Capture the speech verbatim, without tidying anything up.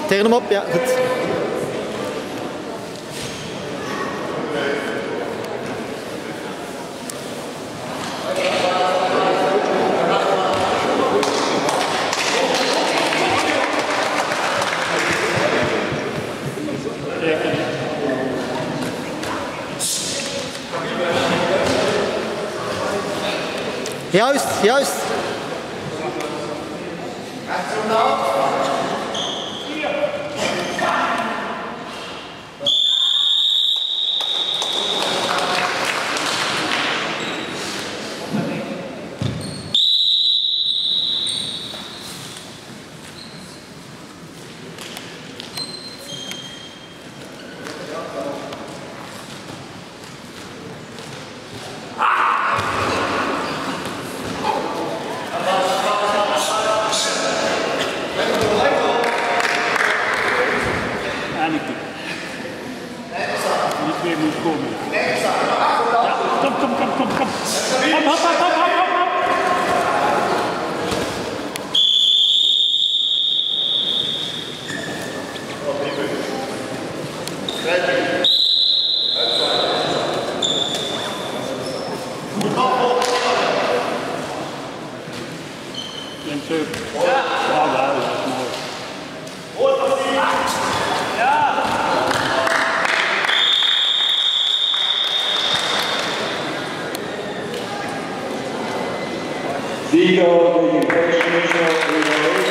Tegen hem op, ja, goed. Juist, juist. Niet meer moet komen. Ja, kom, kom, kom, kom, kom. Hop, hop, hop, hop, hop, hop. En zo. Ja, daar is het mooi. Ja. Vigo tegen Persmischer.